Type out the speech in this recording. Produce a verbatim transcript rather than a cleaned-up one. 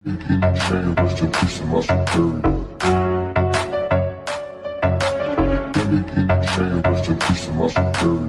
In the chain, rest in peace to my security. In the chain, rest in peace to my security.